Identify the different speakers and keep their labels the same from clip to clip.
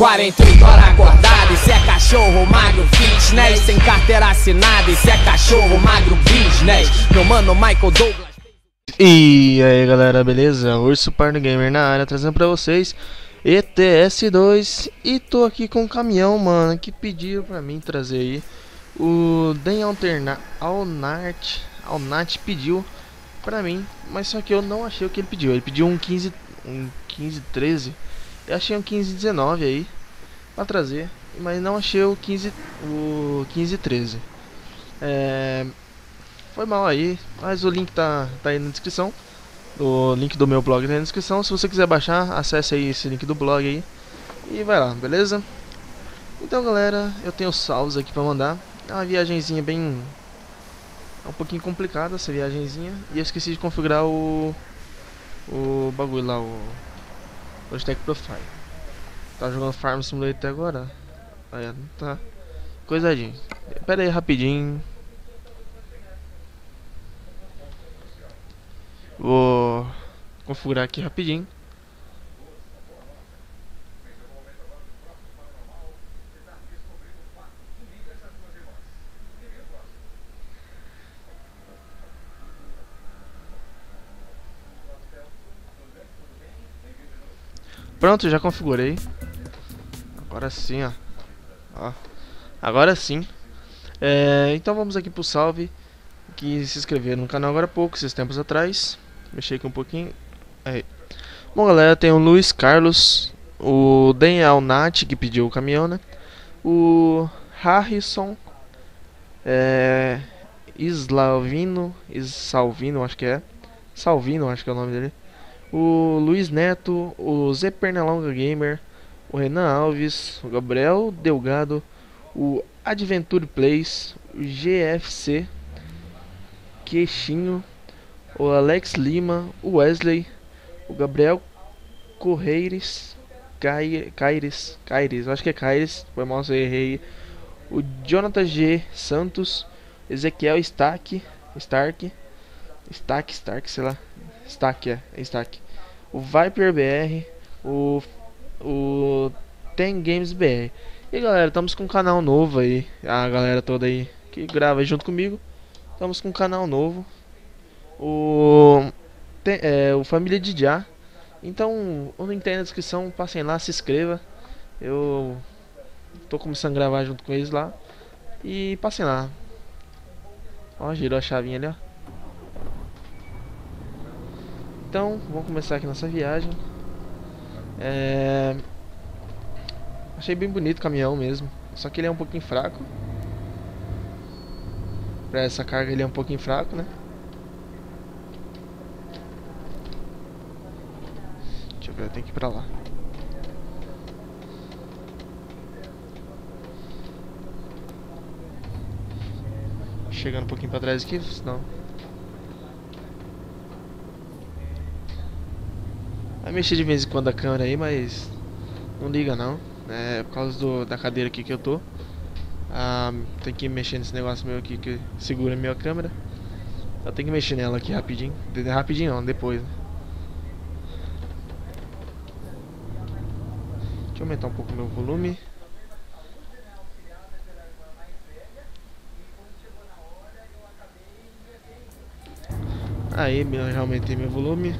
Speaker 1: 48 horas acordado, esse é cachorro magro fitness, sem carteira assinada, esse é cachorro magro business. Meu mano Michael Douglas.
Speaker 2: E aí galera, beleza? Urso Parno Gamer na área, trazendo pra vocês ETS2. E tô aqui com um caminhão, mano, que pediram pra mim trazer aí. O Den Alnat pediu pra mim, mas só que eu não achei o que ele pediu. Ele pediu um 1513. Eu achei um 1519 aí pra trazer, mas não achei o 1513. Foi mal aí, mas o link tá aí na descrição. O link do meu blog tá aí na descrição. Se você quiser baixar, acesse aí esse link do blog aí e vai lá, beleza? Então galera, eu tenho salvos aqui pra mandar. É uma viagenzinha bem... é um pouquinho complicada essa viagenzinha. E eu esqueci de configurar o bagulho lá, o Logitech Profile. Tá jogando Farm Simulator até agora? Aí, não tá. Coisadinho. Pera aí rapidinho. Vou configurar aqui rapidinho. Pronto, já configurei. Agora sim, ó. Agora sim. Então vamos aqui pro salve. Que se inscreveram no canal agora há pouco, esses tempos atrás. Mexi aqui um pouquinho. Aí. Bom galera, tem o Luiz Carlos, o Den Alnat que pediu o caminhão, né? O Harrison, Salvino, acho que é. Salvino, acho que é o nome dele. O Luiz Neto, o Zé Pernalonga Gamer, o Renan Alves, o Gabriel Delgado, o Adventure Plays, o GFC, Queixinho, o Alex Lima, o Wesley, o Gabriel Correires, Caires, acho que é Caires, foi mal se eu errei. O Jonathan G Santos, Ezequiel Stark, sei lá. Stack. O Viper BR, o Ten Games BR. E galera, estamos com um canal novo aí. A galera toda aí que grava junto comigo. Estamos com um canal novo. O Família de Já. Então, o link tá aí na descrição. Passem lá, se inscreva. Eu tô começando a gravar junto com eles lá. E passem lá. Ó, girou a chavinha ali, ó. Então, vamos começar aqui nossa viagem. Achei bem bonito o caminhão mesmo. Só que ele é um pouquinho fraco. Pra essa carga ele é um pouquinho fraco, né? Deixa eu ver, eu tenho que ir pra lá. Chegando um pouquinho pra trás aqui, senão... vai mexer de vez em quando a câmera aí, mas... não liga não. É por causa da cadeira aqui que eu tô. Tem que mexer nesse negócio meu aqui que segura a minha câmera. Eu tenho que mexer nela aqui rapidinho. Rapidinho não, depois, né? Deixa eu aumentar um pouco o meu volume. Aí, eu já aumentei meu volume.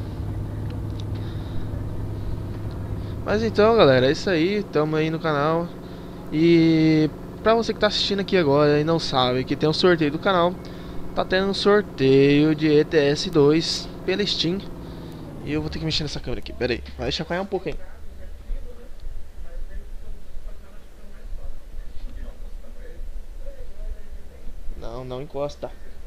Speaker 2: Mas então galera, é isso aí. Tamo aí no canal. E pra você que tá assistindo aqui agora e não sabe que tem um sorteio do canal, tá tendo um sorteio de ETS2 pela Steam. E eu vou ter que mexer nessa câmera aqui, pera aí, vai chacoalhar um pouco aí. Não encosta.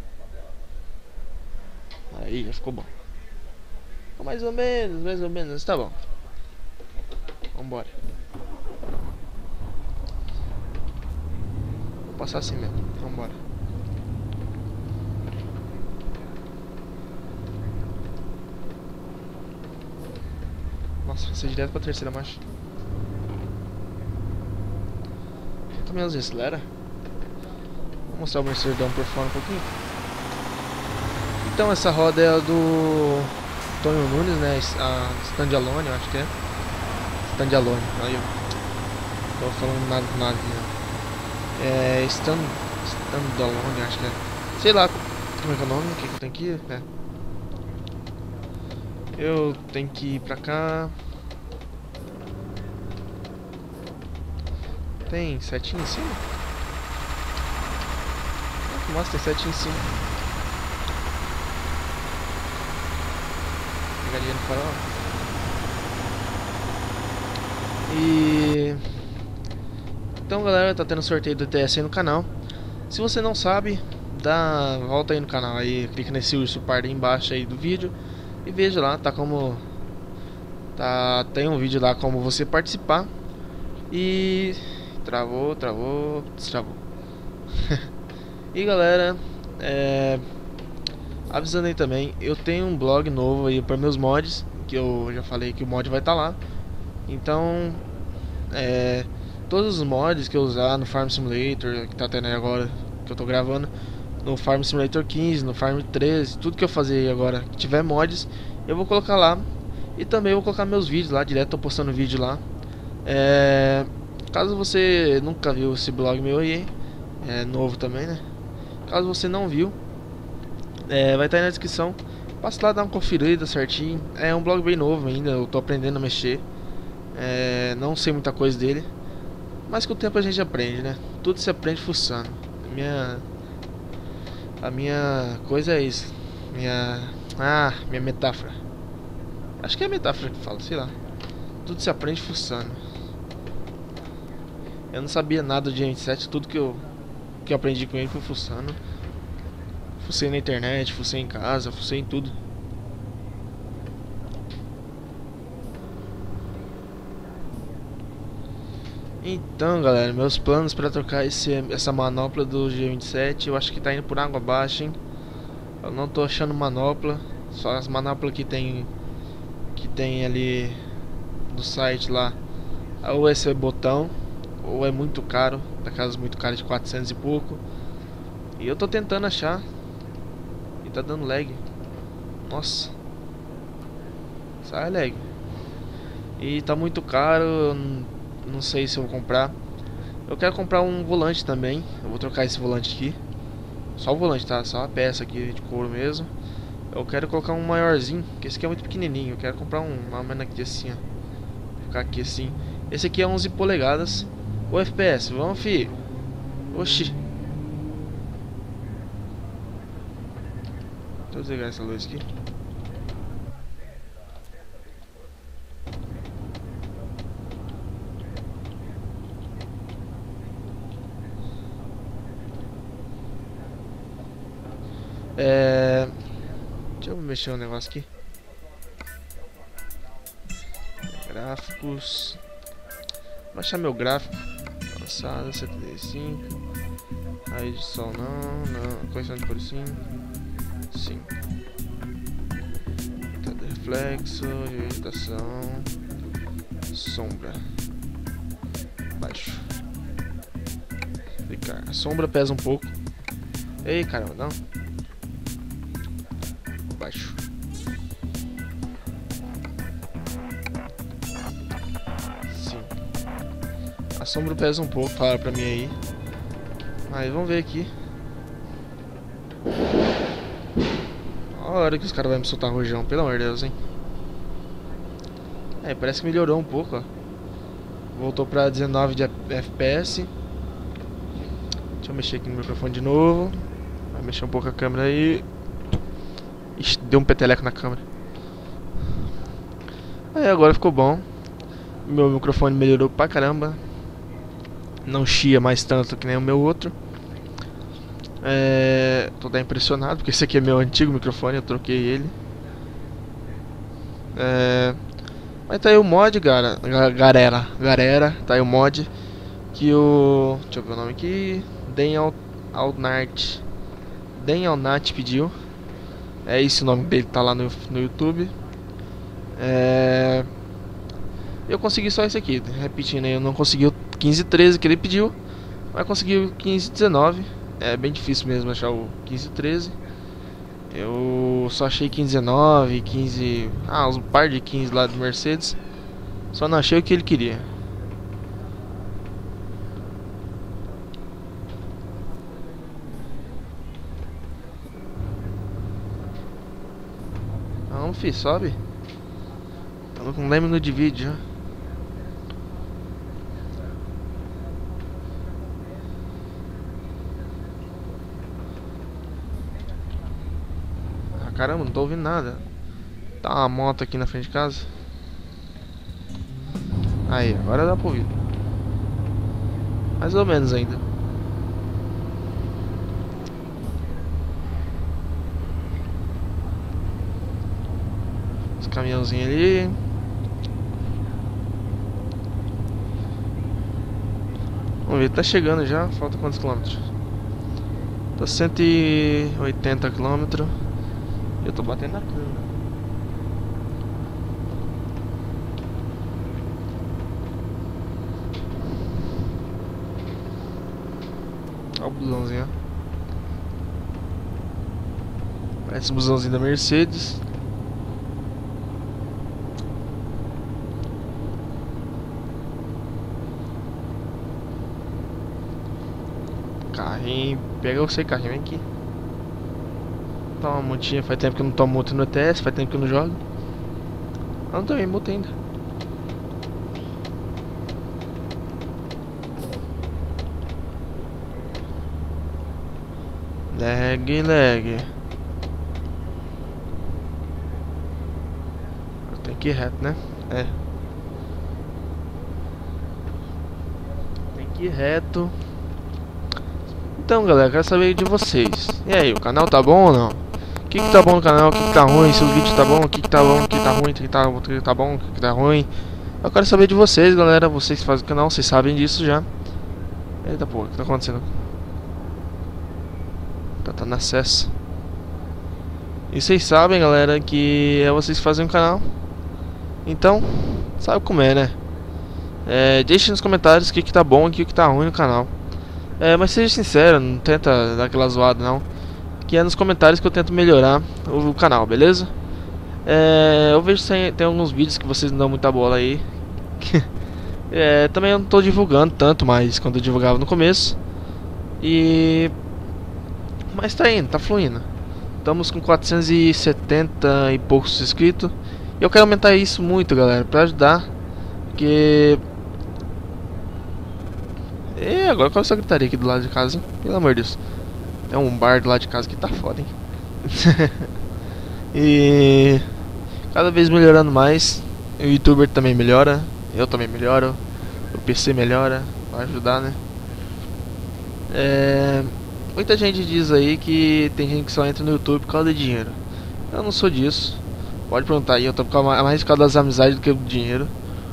Speaker 2: Aí, já ficou bom. Mais ou menos, tá bom. Vambora. Vou passar assim mesmo, vambora. Nossa, vai ser direto pra terceira marcha. Também acelera. Vou mostrar o meu serdão por fora um pouquinho. Então essa roda é a do Tonho Nunes, né? A Standalone, eu acho que é. Standalone, aí Tô falando nada do navio. É. Standalone, acho que é. Sei lá como é que é o nome, o que eu tenho que ir? É. Eu tenho que ir pra cá. Tem setinha em cima? Nossa, tem setinha em cima. Pegadinha no farol. E... Então galera, tá tendo sorteio do TS aí no canal. Se você não sabe, volta aí no canal aí, clica nesse urso pardo aí embaixo aí do vídeo e veja lá, tem um vídeo lá como você participar. E travou. E galera, avisando aí também, eu tenho um blog novo aí para meus mods, que eu já falei que o mod vai estar lá. Então, todos os mods que eu usar no Farm Simulator, que tá tendo aí agora, que eu tô gravando, no Farm Simulator 15, no Farm 13, tudo que eu fazer aí agora, que tiver mods, eu vou colocar lá. E também vou colocar meus vídeos lá, direto tô postando vídeo lá. Caso você nunca viu esse blog meu aí, é novo também, né? Caso você não viu, vai estar aí na descrição. Passa lá, dá uma conferida certinho. É um blog bem novo ainda, eu tô aprendendo a mexer. Não sei muita coisa dele, mas com o tempo a gente aprende, né? Tudo se aprende fuçando. A minha coisa é isso. Minha metáfora. Acho que é a metáfora que fala, sei lá. Tudo se aprende fuçando. Eu não sabia nada do G27, tudo que eu aprendi com ele foi fuçando. Fucei na internet, fucei em casa, fucei em tudo. Então galera, meus planos para trocar essa manopla do G27, eu acho que tá indo por água abaixo, hein? Eu não tô achando manopla, só as manoplas que tem ali no site lá. Ou esse botão, ou é muito caro, daquelas muito caras de 400 e pouco. E eu tô tentando achar e tá dando lag. Nossa, sai lag. E tá muito caro, eu não sei se eu vou comprar. Eu quero comprar um volante também. Eu vou trocar esse volante aqui. Só o volante, tá? Só a peça aqui de couro mesmo. Eu quero colocar um maiorzinho, que esse aqui é muito pequenininho. Eu quero comprar uma menos aqui assim, ó. Vou ficar aqui assim. Esse aqui é 11 polegadas. O FPS, vamos, fi. Oxi. Deixa eu desligar essa luz aqui. Deixa eu mexer um negócio aqui. Gráficos. Baixar meu gráfico. Avançado, 75. A edição não. Correção de cores sim. Tá de reflexo, de vegetação. Sombra. Baixo. Ficar. A sombra pesa um pouco. Ei, caramba, não. Baixo. Sim. A sombra pesa um pouco, fala pra mim aí. Mas vamos ver aqui. Olha a hora que os caras vão me soltar rojão, pelo amor de Deus, hein. Parece que melhorou um pouco, ó. Voltou pra 19 de FPS. Deixa eu mexer aqui no microfone de novo. Vai mexer um pouco a câmera aí. Ixi, deu um peteleco na câmera. Agora ficou bom. Meu microfone melhorou pra caramba. Não chia mais tanto que nem o meu outro. Tô até impressionado, porque esse aqui é meu antigo microfone, eu troquei ele. Mas tá aí o mod, galera. Tá aí o mod que o... Deixa eu ver o nome aqui. Den Alnat pediu. É esse o nome dele, tá lá no YouTube. Eu consegui só esse aqui. Repetindo aí, eu não consegui o 1513 que ele pediu, mas consegui o 1519. É bem difícil mesmo achar o 1513. Eu só achei 1519, 15... uns par de 15 lá do Mercedes. Só não achei o que ele queria. Vamos, fi, sobe. Estamos com 10 minutos de vídeo já. Ah, caramba, não tô ouvindo nada. Tá uma moto aqui na frente de casa. Aí, agora dá pra ouvir. Mais ou menos ainda. Os caminhãozinhos ali. Vamos ver, tá chegando já. Falta quantos quilômetros? Tá 180 quilômetros. Eu tô batendo na cana. Olha o busãozinho, ó. Parece o busãozinho da Mercedes. Carrinho, pega você, carrinho, vem aqui. Toma uma multinha, faz tempo que eu não tomo multa no ETS, faz tempo que eu não jogo. Ah, não tomei multa ainda. Lag. Tem que ir reto, né? É. Tem que ir reto. Então, galera, quero saber de vocês. E aí, o canal tá bom ou não? O que tá bom no canal, o que tá ruim? Se o vídeo tá bom, o que tá bom, o que tá ruim, o que tá bom, o que tá ruim. Eu quero saber de vocês, galera. Vocês que fazem o canal, vocês sabem disso já. Eita porra, o que tá acontecendo? Tá no acesso. E vocês sabem, galera, que é vocês que fazem o canal. Então, sabe como é, né? Deixe nos comentários o que tá bom e o que tá ruim no canal. Mas seja sincero, não tenta dar aquela zoada não. Que é nos comentários que eu tento melhorar o canal, beleza? Eu vejo que tem alguns vídeos que vocês não dão muita bola aí. Também eu não tô divulgando tanto mais quando eu divulgava no começo. Mas tá indo, tá fluindo. Estamos com 470 e poucos inscritos. E eu quero aumentar isso muito, galera, pra ajudar. Porque... agora qual é essa gritaria aqui do lado de casa, hein? Pelo amor de Deus. Tem um bar do lado de casa que tá foda, hein? E... cada vez melhorando mais. O youtuber também melhora. Eu também melhoro. O PC melhora. Vai ajudar, né? Muita gente diz aí que tem gente que só entra no YouTube por causa de dinheiro. Eu não sou disso. Pode perguntar aí, eu tô mais por causa das amizades do que do dinheiro.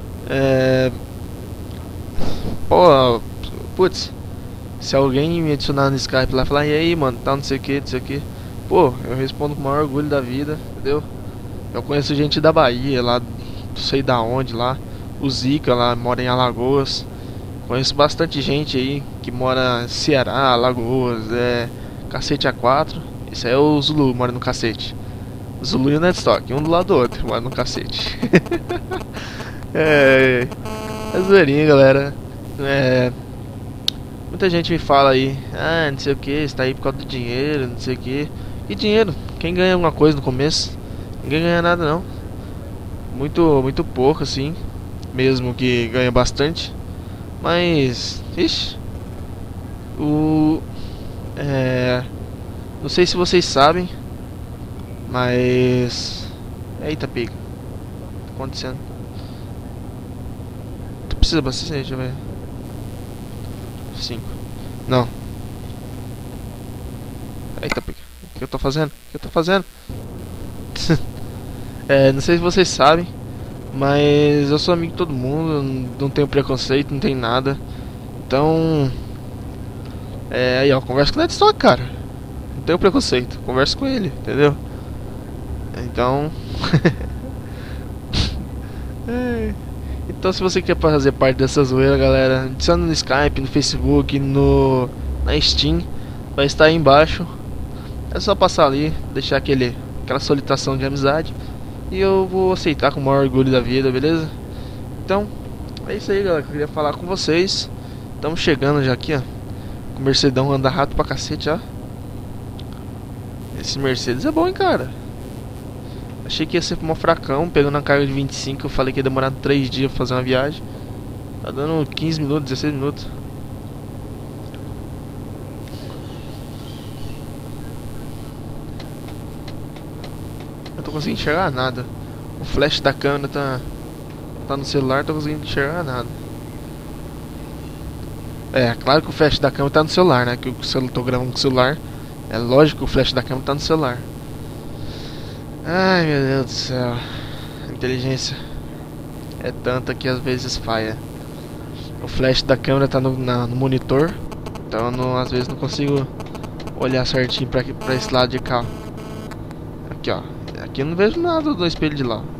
Speaker 2: Putz, se alguém me adicionar no Skype lá e falar, e aí mano, tá não sei o que, pô, eu respondo com o maior orgulho da vida, entendeu? Eu conheço gente da Bahia, lá, não sei da onde lá. O Zica lá, mora em Alagoas. Conheço bastante gente aí que mora em Ceará, Alagoas, Cacete A4. Isso aí é o Zulu, mora no Cacete. Zulu e o Netstock, um do lado do outro, mora no Cacete. É zoeirinha, galera. Muita gente me fala aí, não sei o que, você tá aí por causa do dinheiro, não sei o que. E dinheiro? Quem ganha alguma coisa no começo? Ninguém ganha nada não. Muito pouco assim. Mesmo que ganha bastante. Mas, ixi, não sei se vocês sabem, mas... Eita, pega. O que tá acontecendo? Tu precisa abastecer, deixa eu ver. 5. Não. Eita, pega. O que eu tô fazendo? Não sei se vocês sabem, mas eu sou amigo de todo mundo, não tenho preconceito, não tenho nada. Então... aí ó, conversa com o Netstock, cara. Não tenho preconceito, conversa com ele, entendeu? Então... Então se você quer fazer parte dessa zoeira, galera, adiciona no Skype, no Facebook, na Steam. Vai estar aí embaixo. É só passar ali, deixar aquela solicitação de amizade. E eu vou aceitar com o maior orgulho da vida, beleza? Então, é isso aí, galera, que eu queria falar com vocês. Estamos chegando já aqui, ó. O Mercedão anda rápido pra cacete, ó. Esse Mercedes é bom, hein, cara. Achei que ia ser mó fracão, pegando a carga de 25. Eu falei que ia demorar 3 dias pra fazer uma viagem. Tá dando 15 minutos, 16 minutos. Eu não tô conseguindo enxergar nada. O flash da câmera tá no celular, não tô conseguindo enxergar nada. É, claro que o flash da câmera tá no celular, né? Que eu tô gravando com o celular. É lógico que o flash da câmera tá no celular. Ai, meu Deus do céu. A inteligência é tanta que às vezes falha. O flash da câmera tá no monitor. Então eu às vezes não consigo olhar certinho pra esse lado de cá. Aqui, ó. Aqui eu não vejo nada do espelho de lá.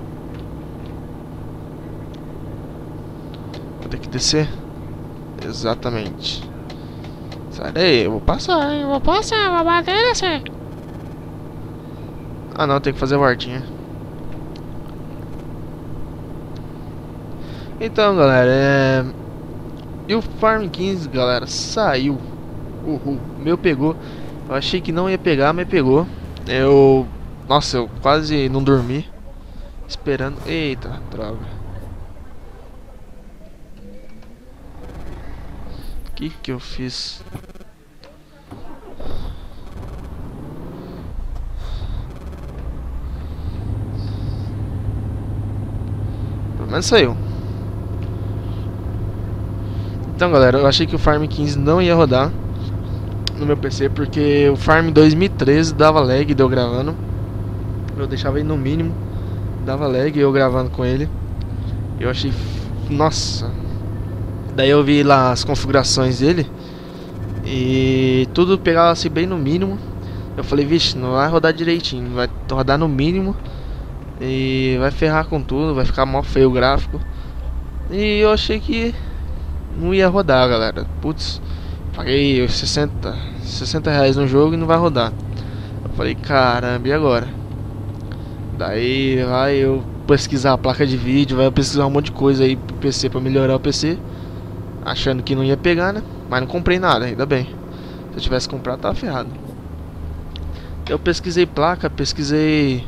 Speaker 2: Vou ter que descer. Exatamente. Sai daí, eu vou passar, hein? Vou bater nesse. Ah não, tem que fazer a hortinha. Então galera, e o Farm 15, galera, saiu. Uhul, meu pegou. Eu achei que não ia pegar, mas pegou. Nossa, eu quase não dormi esperando. Eita, droga. O que eu fiz? Pelo menos saiu. Então galera, eu achei que o Farm 15 não ia rodar no meu PC, porque o Farm 2013 dava lag de eu gravando. Eu deixava ele no mínimo, dava lag eu gravando com ele. Eu achei... Nossa. Daí eu vi lá as configurações dele e tudo pegava assim bem no mínimo. Eu falei, vixe, não vai rodar direitinho, vai rodar no mínimo e vai ferrar com tudo, vai ficar mó feio o gráfico. E eu achei que não ia rodar, galera. Putz, paguei 60 reais no jogo e não vai rodar. Eu falei, caramba, e agora? Daí vai eu pesquisar a placa de vídeo, vai eu pesquisar um monte de coisa aí pro PC pra melhorar o PC, achando que não ia pegar, né? Mas não comprei nada, ainda bem. Se eu tivesse comprado, tava ferrado. Eu pesquisei placa, pesquisei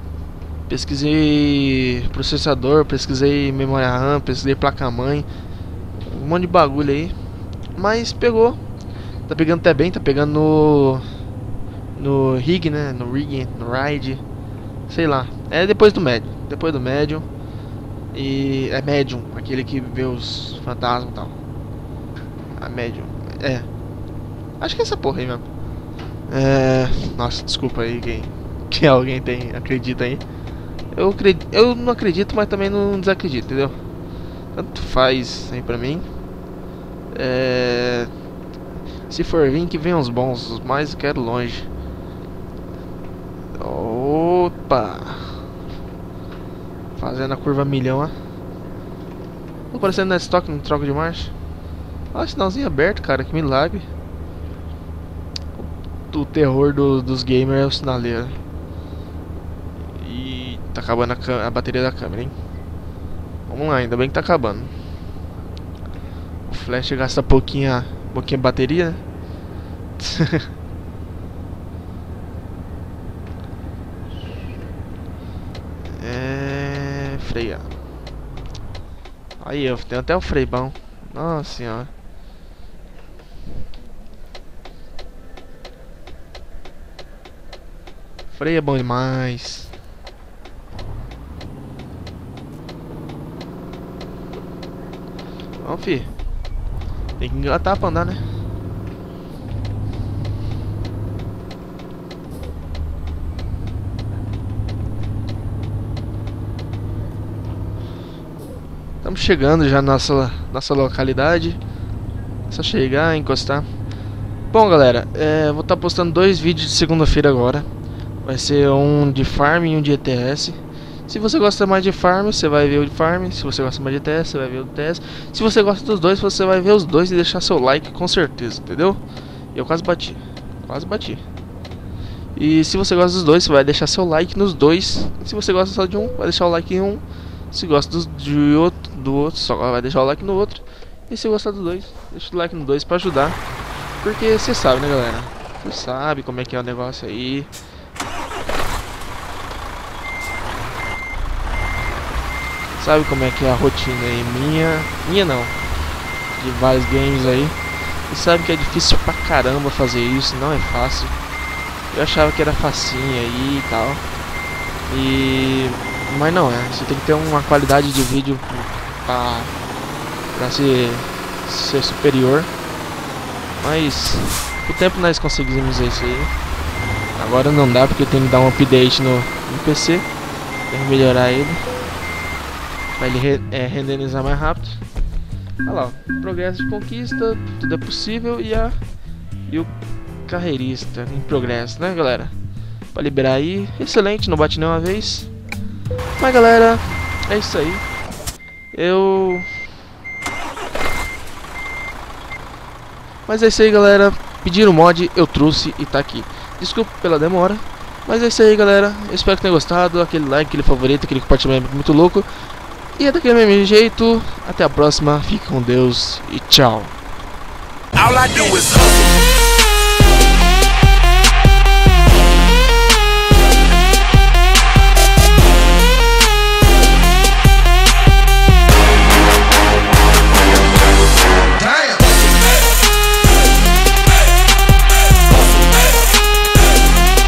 Speaker 2: processador, pesquisei memória RAM, pesquisei placa-mãe, um monte de bagulho aí. Mas pegou. Tá pegando até bem, tá pegando no rig, né? No rig, no ride. Sei lá. É depois do médium. Depois do médium. E é médium, aquele que vê os fantasmas e tal. A médium. É. Acho que é essa porra aí mesmo. Nossa, desculpa aí quem alguém acredita aí. Eu não acredito, mas também não desacredito, entendeu? Tanto faz aí pra mim. Se for vir, que venham os bons, os mais eu quero longe. Opa! Fazendo a curva milhão, ó. Tô parecendo na estoque no troco de marcha. Olha o sinalzinho aberto, cara, que milagre. O terror dos gamers é o sinaleiro. E tá acabando a bateria da câmera, hein? Vamos lá, ainda bem que tá acabando. O flash gasta pouquinha bateria, né? Freia. Aí eu tenho até o freio bom. Nossa senhora. Freio é bom demais. Vamos, fi. Tem que engatar pra andar, né? Estamos chegando já na nossa localidade. É só chegar, encostar. Bom, galera, vou estar postando 2 vídeos de segunda-feira agora. Vai ser um de farm e um de ETS. Se você gosta mais de farm, você vai ver o de farm. Se você gosta mais de ETS, você vai ver o de ETS. Se você gosta dos dois, você vai ver os dois e deixar seu like com certeza, entendeu? Eu quase bati. E se você gosta dos dois, você vai deixar seu like nos dois. Se você gosta só de um, vai deixar o like em um. Se gosta do outro, só vai deixar o like no outro. E se gostar dos dois, deixa o like no dois pra ajudar. Porque você sabe, né, galera? Você sabe como é que é o negócio aí. sabe como é que é a rotina aí, minha não, de vários games aí, e sabe que é difícil pra caramba fazer isso, não é fácil. Eu achava que era facinho aí e tal, mas não é, você tem que ter uma qualidade de vídeo pra ser superior, mas com o tempo nós conseguimos isso aí. Agora não dá porque tem que dar um update no PC, tem que melhorar ele pra ele renderizar mais rápido. Olha lá, ó, progresso de conquista, tudo é possível, e o carreirista em progresso, né, galera? Pra liberar aí, excelente, não bate nenhuma vez. Mas galera, é isso aí. Mas é isso aí, galera. Pediram mod, eu trouxe e tá aqui. Desculpa pela demora, mas é isso aí, galera. Eu espero que tenham gostado. Aquele like, aquele favorito, aquele compartilhamento muito louco. E é daquele mesmo jeito. Até a próxima. Fique com Deus e tchau.
Speaker 3: All I do is hustle.